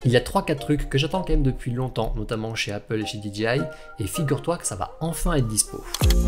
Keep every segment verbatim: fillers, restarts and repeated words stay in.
Il y a trois quatre trucs que j'attends quand même depuis longtemps, notamment chez Apple et chez D J I, et figure-toi que ça va enfin être dispo.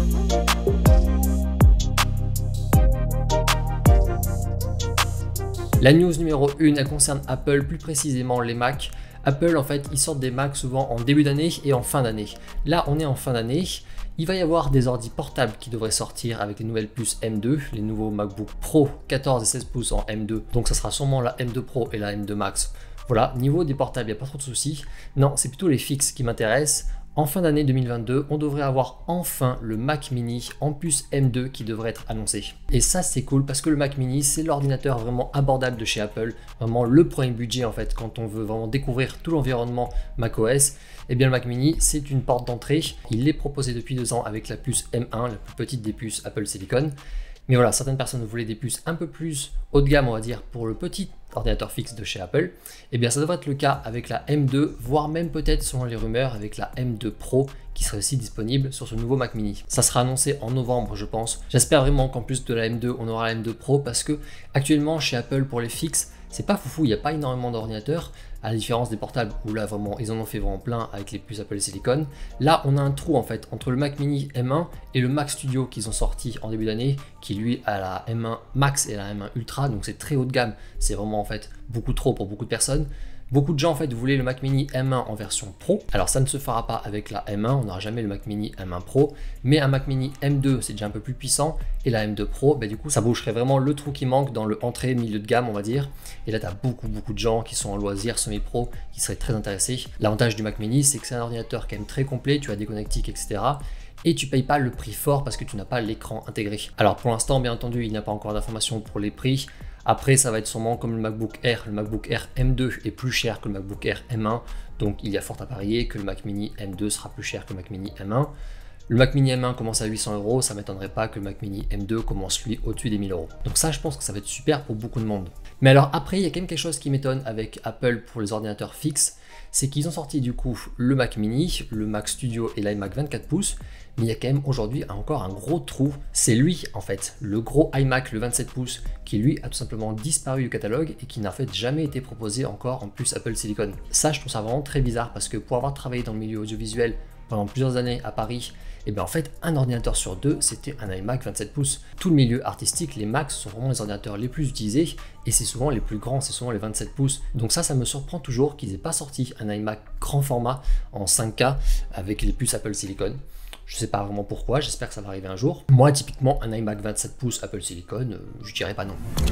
La news numéro un, elle concerne Apple, plus précisément les Mac. Apple, en fait, ils sortent des Macs souvent en début d'année et en fin d'année. Là, on est en fin d'année. Il va y avoir des ordi portables qui devraient sortir avec les nouvelles puces M deux, les nouveaux MacBook Pro quatorze et seize pouces en M deux. Donc ça sera sûrement la M deux Pro et la M deux Max. Voilà, niveau des portables, il n'y a pas trop de soucis. Non, c'est plutôt les fixes qui m'intéressent. En fin d'année deux mille vingt-deux, on devrait avoir enfin le Mac Mini en puce M deux qui devrait être annoncé. Et ça, c'est cool parce que le Mac Mini, c'est l'ordinateur vraiment abordable de chez Apple, vraiment le premier budget en fait quand on veut vraiment découvrir tout l'environnement macOS. Et bien le Mac Mini, c'est une porte d'entrée. Il est proposé depuis deux ans avec la puce M un, la plus petite des puces Apple Silicon. Mais voilà, certaines personnes voulaient des puces un peu plus haut de gamme, on va dire, pour le petit ordinateur fixe de chez Apple. Et bien ça devrait être le cas avec la M deux, voire même peut-être, selon les rumeurs, avec la M deux Pro qui serait aussi disponible sur ce nouveau Mac Mini. Ça sera annoncé en novembre, je pense. J'espère vraiment qu'en plus de la M deux, on aura la M deux Pro parce que actuellement chez Apple pour les fixes, c'est pas foufou, il n'y a pas énormément d'ordinateurs, à la différence des portables où là vraiment ils en ont fait vraiment plein avec les puces Apple Silicon. Là on a un trou en fait entre le Mac Mini M un et le Mac Studio qu'ils ont sorti en début d'année, qui lui a la M un Max et la M un Ultra, donc c'est très haut de gamme, c'est vraiment en fait beaucoup trop pour beaucoup de personnes. Beaucoup de gens en fait voulaient le Mac Mini M un en version Pro. Alors ça ne se fera pas avec la M un, on n'aura jamais le Mac Mini M un Pro, mais un Mac Mini M deux c'est déjà un peu plus puissant, et la M deux Pro, bah, du coup ça boucherait vraiment le trou qui manque dans le entrée milieu de gamme on va dire. Et là tu as beaucoup beaucoup de gens qui sont en loisirs semi-pro qui seraient très intéressés. L'avantage du Mac Mini c'est que c'est un ordinateur quand même très complet, tu as des connectiques et cetera. Et tu payes pas le prix fort parce que tu n'as pas l'écran intégré. Alors pour l'instant bien entendu il n'y a pas encore d'informations pour les prix. Après, ça va être sûrement comme le MacBook Air. Le MacBook Air M deux est plus cher que le MacBook Air M un. Donc, il y a fort à parier que le Mac Mini M deux sera plus cher que le Mac Mini M un. Le Mac Mini M un commence à huit cents euros. Ça ne m'étonnerait pas que le Mac Mini M deux commence lui au-dessus des mille euros. Donc ça, je pense que ça va être super pour beaucoup de monde. Mais alors après, il y a quand même quelque chose qui m'étonne avec Apple pour les ordinateurs fixes. C'est qu'ils ont sorti du coup le Mac Mini, le Mac Studio et l'iMac vingt-quatre pouces. Mais il y a quand même aujourd'hui encore un gros trou. C'est lui en fait, le gros iMac, le vingt-sept pouces, qui lui a tout simplement disparu du catalogue et qui n'a en fait jamais été proposé encore en plus Apple Silicon. Ça, je trouve ça vraiment très bizarre parce que pour avoir travaillé dans le milieu audiovisuel pendant plusieurs années à Paris, et bien en fait un ordinateur sur deux c'était un iMac vingt-sept pouces. Tout le milieu artistique, les Macs sont vraiment les ordinateurs les plus utilisés et c'est souvent les plus grands, c'est souvent les vingt-sept pouces. Donc ça, ça me surprend toujours qu'ils aient pas sorti un iMac grand format en cinq K avec les puces Apple Silicon. Je sais pas vraiment pourquoi, j'espère que ça va arriver un jour. Moi typiquement un iMac vingt-sept pouces Apple Silicon, euh, je dirais pas non.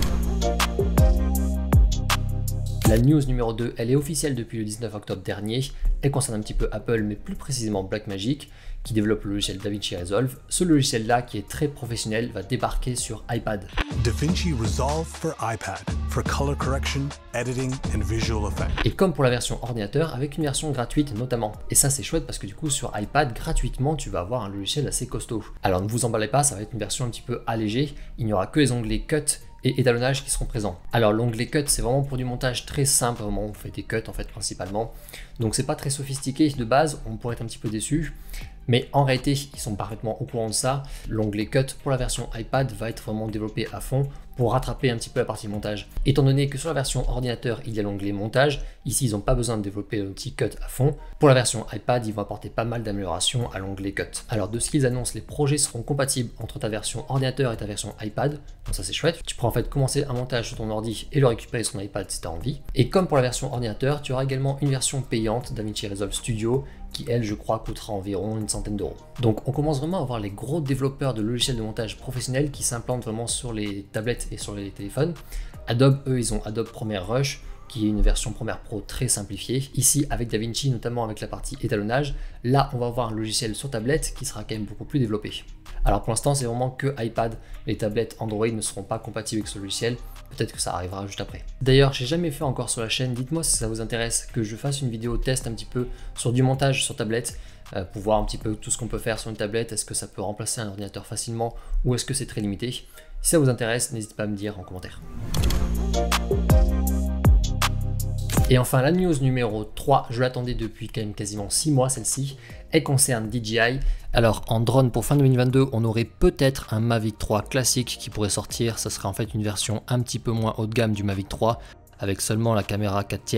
La news numéro deux, elle est officielle depuis le dix-neuf octobre dernier. Elle concerne un petit peu Apple, mais plus précisément Blackmagic, qui développe le logiciel DaVinci Resolve. Ce logiciel-là, qui est très professionnel, va débarquer sur iPad. DaVinci Resolve for iPad, for color correction, editing and visual effects. Et comme pour la version ordinateur, avec une version gratuite notamment. Et ça c'est chouette parce que du coup sur iPad, gratuitement, tu vas avoir un logiciel assez costaud. Alors ne vous emballez pas, ça va être une version un petit peu allégée. Il n'y aura que les onglets Cut et étalonnage qui seront présents. Alors l'onglet Cut c'est vraiment pour du montage très simple, vraiment on fait des cuts en fait principalement. Donc c'est pas très sophistiqué de base, on pourrait être un petit peu déçu. Mais en réalité, ils sont parfaitement au courant de ça. L'onglet Cut pour la version iPad va être vraiment développé à fond pour rattraper un petit peu la partie montage. Étant donné que sur la version ordinateur, il y a l'onglet montage, ici ils n'ont pas besoin de développer le petit Cut à fond. Pour la version iPad, ils vont apporter pas mal d'améliorations à l'onglet Cut. Alors de ce qu'ils annoncent, les projets seront compatibles entre ta version ordinateur et ta version iPad. Donc ça c'est chouette. Tu pourras en fait commencer un montage sur ton ordi et le récupérer sur ton iPad si tu as envie. Et comme pour la version ordinateur, tu auras également une version payante DaVinci Resolve Studio qui elle je crois coûtera environ une centaine d'euros. Donc on commence vraiment à voir les gros développeurs de logiciels de montage professionnels qui s'implantent vraiment sur les tablettes et sur les téléphones. Adobe, eux, ils ont Adobe Premiere Rush qui est une version Premiere Pro très simplifiée. Ici avec DaVinci, notamment avec la partie étalonnage, là on va avoir un logiciel sur tablette qui sera quand même beaucoup plus développé. Alors pour l'instant c'est vraiment que iPad, les tablettes Android ne seront pas compatibles avec ce logiciel, peut-être que ça arrivera juste après. D'ailleurs j'ai jamais fait encore sur la chaîne, dites-moi si ça vous intéresse que je fasse une vidéo test un petit peu sur du montage sur tablette, euh, pour voir un petit peu tout ce qu'on peut faire sur une tablette, est-ce que ça peut remplacer un ordinateur facilement ou est-ce que c'est très limité. Si ça vous intéresse, n'hésitez pas à me dire en commentaire. Et enfin la news numéro trois, je l'attendais depuis quand même quasiment six mois celle-ci, elle concerne D J I. Alors en drone pour fin deux mille vingt-deux, on aurait peut-être un Mavic trois classique qui pourrait sortir, ça serait en fait une version un petit peu moins haut de gamme du Mavic trois, avec seulement la caméra quatre tiers.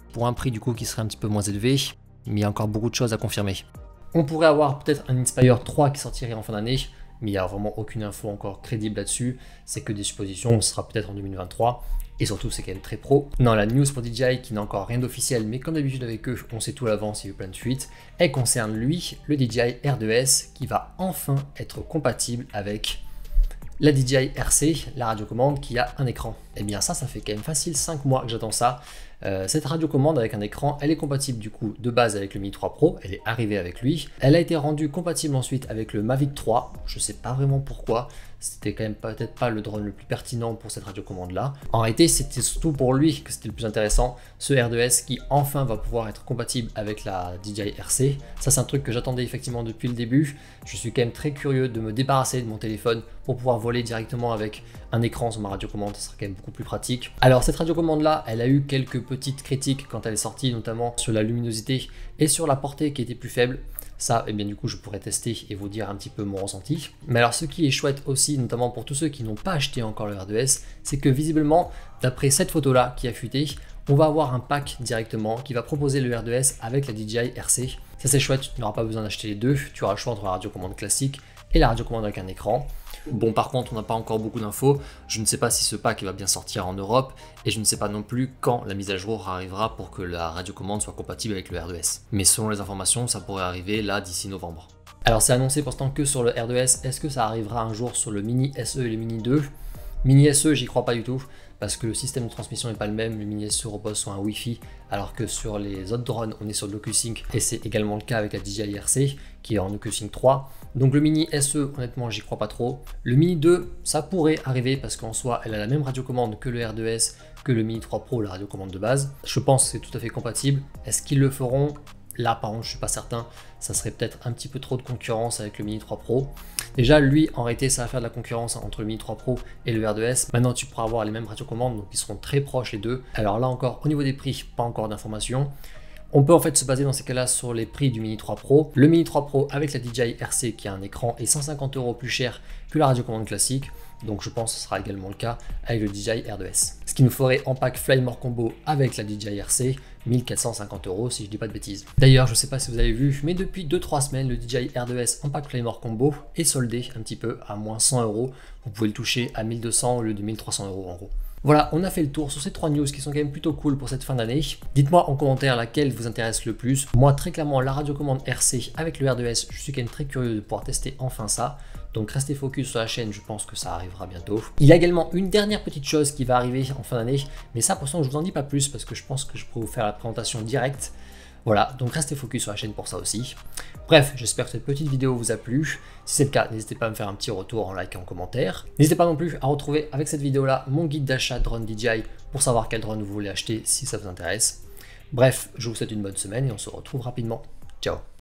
pour un prix du coup qui serait un petit peu moins élevé, mais il y a encore beaucoup de choses à confirmer. On pourrait avoir peut-être un Inspire trois qui sortirait en fin d'année, mais il n'y a vraiment aucune info encore crédible là-dessus, c'est que des suppositions, ce sera peut-être en deux mille vingt-trois, et surtout c'est quand même très pro. Non, la news pour D J I qui n'a encore rien d'officiel, mais comme d'habitude avec eux, on sait tout à l'avance, il y a eu plein de fuites, elle concerne lui, le D J I R deux S, qui va enfin être compatible avec la D J I R C, la radiocommande qui a un écran. Et bien ça, ça fait quand même facile cinq mois que j'attends ça. Euh, cette radiocommande avec un écran, elle est compatible du coup de base avec le Mini trois Pro, elle est arrivée avec lui. Elle a été rendue compatible ensuite avec le Mavic trois, je sais pas vraiment pourquoi, c'était quand même peut-être pas le drone le plus pertinent pour cette radiocommande là. En réalité, c'était surtout pour lui que c'était le plus intéressant, ce R deux S qui enfin va pouvoir être compatible avec la D J I R C. Ça c'est un truc que j'attendais effectivement depuis le début. Je suis quand même très curieux de me débarrasser de mon téléphone pour pouvoir voler directement avec un écran sur ma radiocommande, ça sera quand même beaucoup plus pratique. Alors cette radiocommande là, elle a eu quelques petites critiques quand elle est sortie, notamment sur la luminosité et sur la portée qui était plus faible. Ça, et eh bien du coup, je pourrais tester et vous dire un petit peu mon ressenti. Mais alors, ce qui est chouette aussi, notamment pour tous ceux qui n'ont pas acheté encore le R deux S, c'est que visiblement, d'après cette photo-là qui a fuité, on va avoir un pack directement qui va proposer le R deux S avec la D J I R C. Ça, c'est chouette, tu n'auras pas besoin d'acheter les deux. Tu auras le choix entre la radiocommande classique et la radiocommande avec un écran. Bon, par contre, on n'a pas encore beaucoup d'infos. Je ne sais pas si ce pack va bien sortir en Europe et je ne sais pas non plus quand la mise à jour arrivera pour que la radiocommande soit compatible avec le R deux S. Mais selon les informations, ça pourrait arriver là d'ici novembre. Alors, c'est annoncé pour l'instant que sur le R deux S. Est-ce que ça arrivera un jour sur le Mini S E et le Mini deux? Mini S E, j'y crois pas du tout parce que le système de transmission n'est pas le même. Le Mini S E repose sur un Wi-Fi alors que sur les autres drones, on est sur l'OcuSync et c'est également le cas avec la D J I R C qui est en OcuSync trois. Donc le Mini S E, honnêtement, j'y crois pas trop. Le Mini deux, ça pourrait arriver parce qu'en soi, elle a la même radiocommande que le R deux S, que le Mini trois Pro, la radiocommande de base. Je pense que c'est tout à fait compatible. Est-ce qu'ils le feront? Là, par contre, je suis pas certain. Ça serait peut-être un petit peu trop de concurrence avec le Mini trois Pro. Déjà, lui, en réalité, ça va faire de la concurrence entre le Mini trois Pro et le R deux S. Maintenant, tu pourras avoir les mêmes radiocommandes, donc ils seront très proches les deux. Alors là encore, au niveau des prix, pas encore d'informations. On peut en fait se baser dans ces cas-là sur les prix du Mini trois Pro. Le Mini trois Pro avec la D J I R C qui a un écran est cent cinquante euros plus cher que la radiocommande classique. Donc je pense que ce sera également le cas avec le D J I R deux S. Ce qui nous ferait en pack Flymore Combo avec la D J I R C mille quatre cent cinquante euros si je dis pas de bêtises. D'ailleurs, je sais pas si vous avez vu, mais depuis deux trois semaines, le D J I R deux S en pack Flymore Combo est soldé un petit peu à moins cent euros. Vous pouvez le toucher à mille deux cents au lieu de mille trois cents euros en gros. Voilà, on a fait le tour sur ces trois news qui sont quand même plutôt cool pour cette fin d'année. Dites-moi en commentaire laquelle vous intéresse le plus. Moi, très clairement, la radiocommande R C avec le R deux S, je suis quand même très curieux de pouvoir tester enfin ça. Donc restez focus sur la chaîne, je pense que ça arrivera bientôt. Il y a également une dernière petite chose qui va arriver en fin d'année, mais ça pour l'instant je vous en dis pas plus parce que je pense que je pourrais vous faire la présentation directe. Voilà, donc restez focus sur la chaîne pour ça aussi. Bref, j'espère que cette petite vidéo vous a plu. Si c'est le cas, n'hésitez pas à me faire un petit retour en like et en commentaire. N'hésitez pas non plus à retrouver avec cette vidéo là mon guide d'achat drone D J I pour savoir quel drone vous voulez acheter si ça vous intéresse. Bref, je vous souhaite une bonne semaine et on se retrouve rapidement. Ciao.